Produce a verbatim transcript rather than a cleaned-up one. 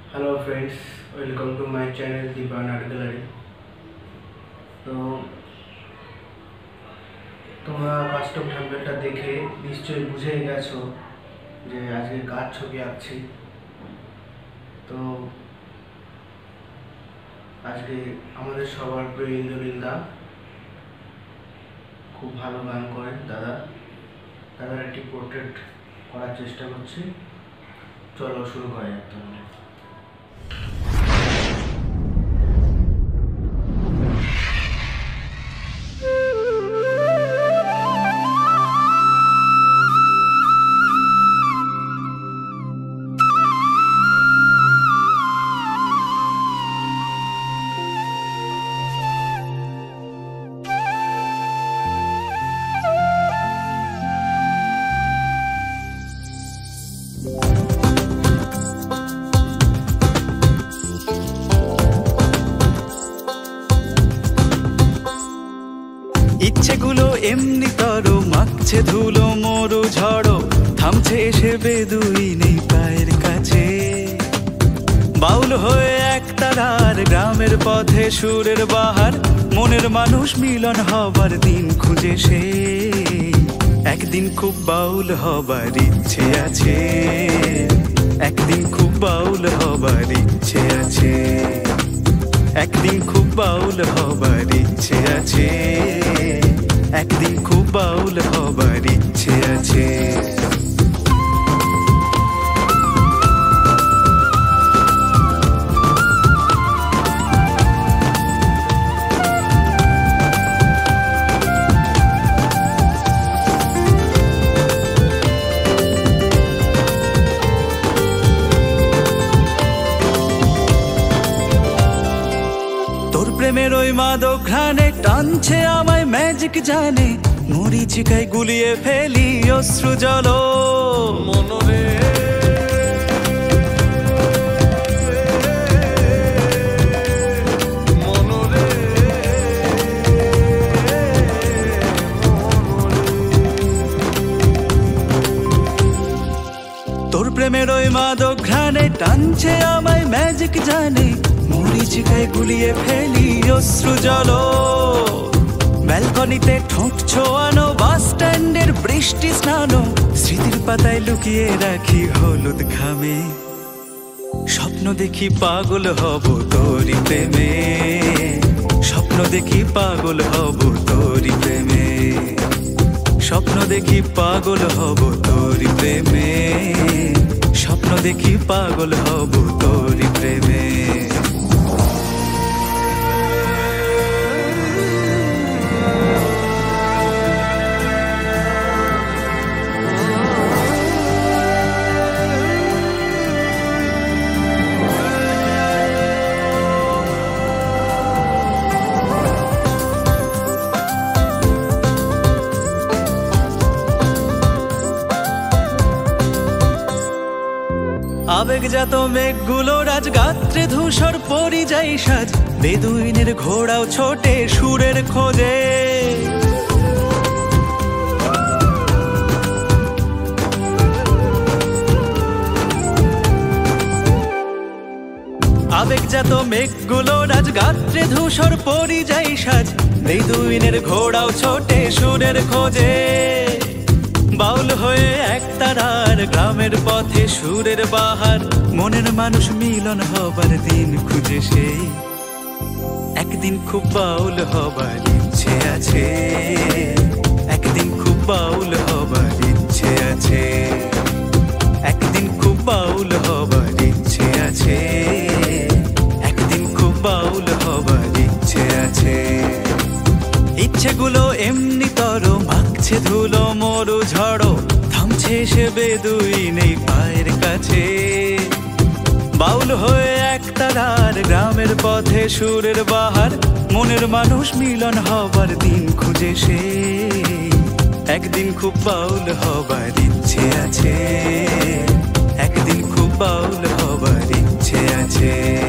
Hello friends, welcome to my channel Deepan art gallery. তো তোমরা custom থাম্বনেলটা দেখে নিশ্চয়ই বুঝে গেছো যে আজকে কার ছবি আঁকছি। তো আজকে আমাদের সবার প্রিয় ইন্দ্রনীল দা, খুব ভালো গান করেন দাদা। দাদার একটি পোর্ট্রেট করার চেষ্টা করছি। চলো শুরু করা যাক তাহলে। ইচ্ছেগুলো এমনি তরো মাখছে ধুলো মরু ঝড়ো, থামছে এসে বেদুইন এই পায়ের কাছে। বাউল হয়ে এক তারার গ্রামের পথে সুরের বাহার, মনের মানুষ মিলন হবার দিন খুঁজে সে। একদিন খুব বাউল হবার ইচ্ছে আছে, একদিন খুব বাউল হবার ইচ্ছে আছে, একদিন খুব বাউল হবার ইচ্ছে আছে, একদিন খুব বাউল হবার ইচ্ছে আছে। প্রেমের ওই মাদক ঘ্রাণে টানছে আমায় ম্যাজিক জানে, মরিচিকায় গুলিয়ে ফেলি অশ্রু জল মনরে। তোর প্রেমের ওই মাদক ঘ্রাণে টানছে আমায় ম্যাজিক জানে, মরিচিকায় গুলিয়ে ফেলি অশ্রু জল। ব্যালকনিতে ঠোঁট ছোয়ানো, বাস স্ট্যান্ডের বৃষ্টি স্নানো, স্মৃতির পাতায় লুকিয়ে রাখি হলুদ ঘামে। স্বপ্ন দেখি পাগল হব তোরি প্রেমে, স্বপ্ন দেখি পাগল হব তোরি প্রেমে, স্বপ্ন দেখি পাগল হব তোরি প্রেমে, স্বপ্ন দেখি পাগল হব তোরি প্রেমে। আবেগজাত মেঘগুলো রাজ গাত্রে ধূসর পরিযায়ী সাজ, বেদুইনের ঘোড়াও ছোটে সুরের খোঁজে। আবেগজাত মেঘগুলো রাজ গাত্রে ধূসর পরিযায়ী সাজ, বেদুইনের ঘোড়াও ছোটে সুরের খোঁজে। বাউল হয়ে এক তারার গ্রামের পথে সুরের বাহার, মনের মানুষ মিলন হবার দিন খুঁজে সে। একদিন খুব বাউল হবার ইচ্ছে আছে, একদিন খুব বাউল হবার ইচ্ছে আছে, একদিন খুব বাউল হবার ইচ্ছে আছে, একদিন খুব বাউল হবার ইচ্ছে আছে। ইচ্ছেগুলো এমনি তরো মাখছে ধুলো মরু ঝড়ো, থামছে সে বেদুইন এই পায়ের কাছে। বাউল হয়ে এক তারার গ্রামের পথে সুরের বাহার, মনের মানুষ মিলন হবার দিন খুঁজে সে। একদিন খুব বাউল হবার ইচ্ছে আছে, একদিন খুব বাউল হবার ইচ্ছে আছে।